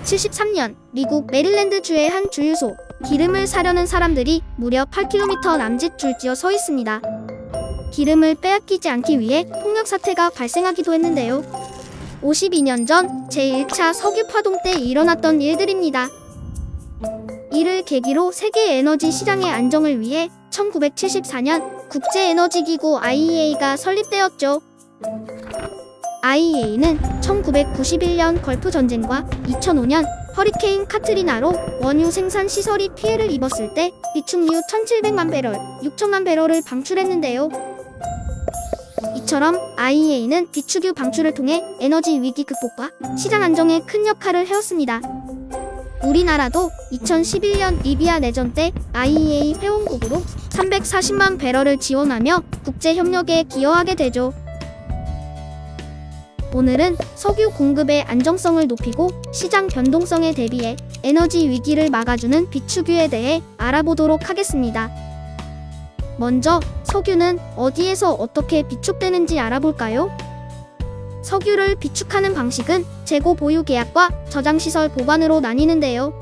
1973년 미국 메릴랜드주의 한 주유소, 기름을 사려는 사람들이 무려 8km 남짓 줄지어 서 있습니다. 기름을 빼앗기지 않기 위해 폭력 사태가 발생하기도 했는데요. 52년 전 제1차 석유 파동 때 일어났던 일들입니다. 이를 계기로 세계 에너지 시장의 안정을 위해 1974년 국제에너지기구 IEA가 설립되었죠. IEA는 1991년 걸프전쟁과 2005년 허리케인 카트리나로 원유 생산 시설이 피해를 입었을 때 비축유 1,700만 배럴, 6천만 배럴을 방출했는데요. 이처럼 IEA는 비축유 방출을 통해 에너지 위기 극복과 시장 안정에 큰 역할을 해왔습니다. 우리나라도 2011년 리비아 내전 때 IEA 회원국으로 340만 배럴을 지원하며 국제협력에 기여하게 되죠. 오늘은 석유 공급의 안정성을 높이고 시장 변동성에 대비해 에너지 위기를 막아주는 비축유에 대해 알아보도록 하겠습니다. 먼저 석유는 어디에서 어떻게 비축되는지 알아볼까요? 석유를 비축하는 방식은 재고 보유 계약과 저장시설 보관으로 나뉘는데요.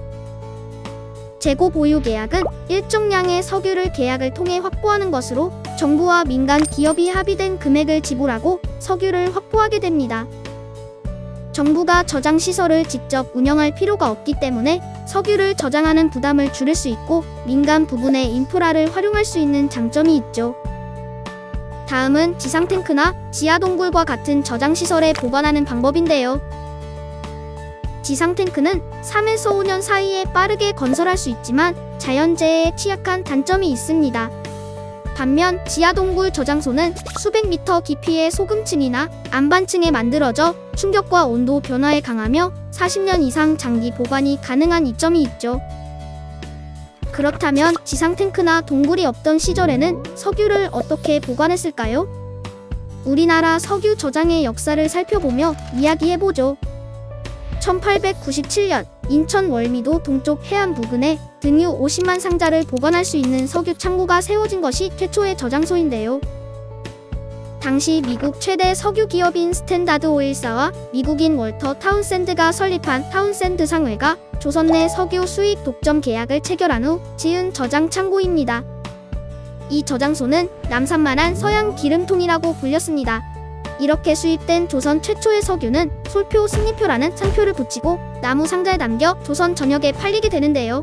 재고 보유 계약은 일정량의 석유를 계약을 통해 확보하는 것으로 정부와 민간 기업이 합의된 금액을 지불하고 석유를 확보하게 됩니다. 정부가 저장시설을 직접 운영할 필요가 없기 때문에 석유를 저장하는 부담을 줄일 수 있고 민간 부분의 인프라를 활용할 수 있는 장점이 있죠. 다음은 지상탱크나 지하동굴과 같은 저장시설에 보관하는 방법인데요. 지상탱크는 3에서 5년 사이에 빠르게 건설할 수 있지만 자연재해에 취약한 단점이 있습니다. 반면 지하동굴 저장소는 수백 미터 깊이의 소금층이나 안반층에 만들어져 충격과 온도 변화에 강하며 40년 이상 장기 보관이 가능한 이점이 있죠. 그렇다면 지상탱크나 동굴이 없던 시절에는 석유를 어떻게 보관했을까요? 우리나라 석유 저장의 역사를 살펴보며 이야기해보죠. 1897년 인천 월미도 동쪽 해안 부근에 등유 50만 상자를 보관할 수 있는 석유 창고가 세워진 것이 최초의 저장소인데요. 당시 미국 최대 석유 기업인 스탠다드 오일사와 미국인 월터 타운센드가 설립한 타운센드 상회가 조선 내 석유 수입 독점 계약을 체결한 후 지은 저장 창고입니다. 이 저장소는 남산만한 서양 기름통이라고 불렸습니다. 이렇게 수입된 조선 최초의 석유는 솔표 승리표라는 상표를 붙이고 나무 상자에 담겨 조선 전역에 팔리게 되는데요.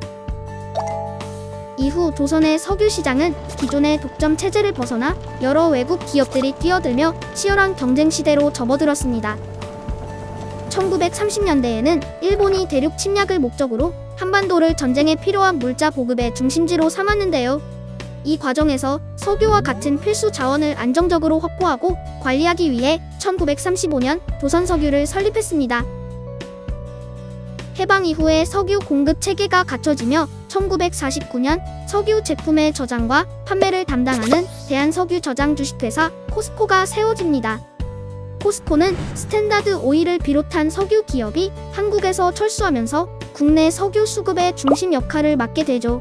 이후 조선의 석유 시장은 기존의 독점 체제를 벗어나 여러 외국 기업들이 뛰어들며 치열한 경쟁 시대로 접어들었습니다. 1930년대에는 일본이 대륙 침략을 목적으로 한반도를 전쟁에 필요한 물자 보급의 중심지로 삼았는데요. 이 과정에서 석유와 같은 필수 자원을 안정적으로 확보하고 관리하기 위해 1935년 조선석유를 설립했습니다. 해방 이후에 석유 공급 체계가 갖춰지며 1949년 석유 제품의 저장과 판매를 담당하는 대한석유저장주식회사 코스코가 세워집니다. 코스코는 스탠다드 오일을 비롯한 석유 기업이 한국에서 철수하면서 국내 석유 수급의 중심 역할을 맡게 되죠.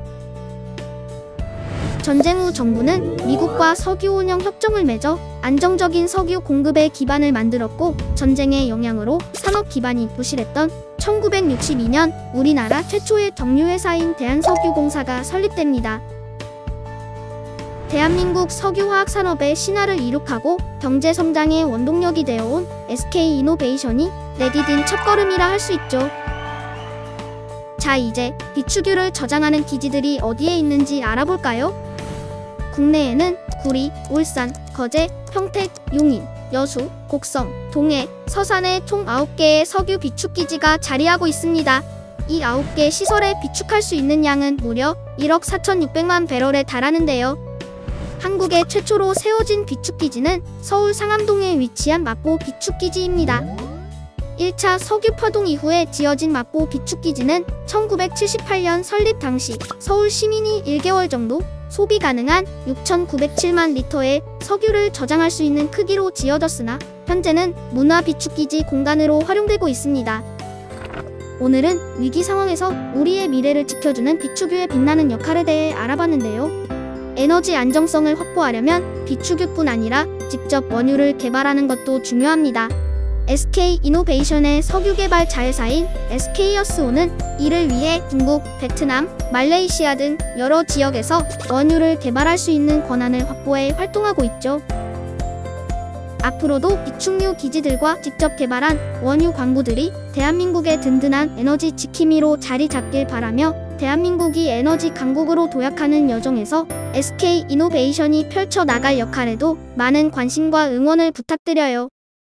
전쟁 후 정부는 미국과 석유 운영 협정을 맺어 안정적인 석유 공급의 기반을 만들었고 전쟁의 영향으로 산업 기반이 부실했던 1962년 우리나라 최초의 정유회사인 대한석유공사가 설립됩니다. 대한민국 석유화학 산업의 신화를 이룩하고 경제성장의 원동력이 되어온 SK이노베이션이 내디딘 첫걸음이라 할 수 있죠. 자, 이제 비축유를 저장하는 기지들이 어디에 있는지 알아볼까요? 국내에는 구리, 울산, 거제, 평택, 용인, 여수, 곡성, 동해, 서산에 총 9개의 석유 비축기지가 자리하고 있습니다. 이 9개 시설에 비축할 수 있는 양은 무려 1억 4,600만 배럴에 달하는데요. 한국의 최초로 세워진 비축기지는 서울 상암동에 위치한 마포 비축기지입니다. 1차 석유 파동 이후에 지어진 마포 비축기지는 1978년 설립 당시 서울 시민이 1개월 정도 소비 가능한 6,907만 리터의 석유를 저장할 수 있는 크기로 지어졌으나 현재는 문화 비축기지 공간으로 활용되고 있습니다. 오늘은 위기 상황에서 우리의 미래를 지켜주는 비축유의 빛나는 역할에 대해 알아봤는데요. 에너지 안정성을 확보하려면 비축유뿐 아니라 직접 원유를 개발하는 것도 중요합니다. SK이노베이션의 석유 개발 자회사인 SK여스오는 이를 위해 중국, 베트남, 말레이시아 등 여러 지역에서 원유를 개발할 수 있는 권한을 확보해 활동하고 있죠. 앞으로도 비축유 기지들과 직접 개발한 원유 광구들이 대한민국의 든든한 에너지 지킴이로 자리 잡길 바라며 대한민국이 에너지 강국으로 도약하는 여정에서 SK이노베이션이 펼쳐나갈 역할에도 많은 관심과 응원을 부탁드려요.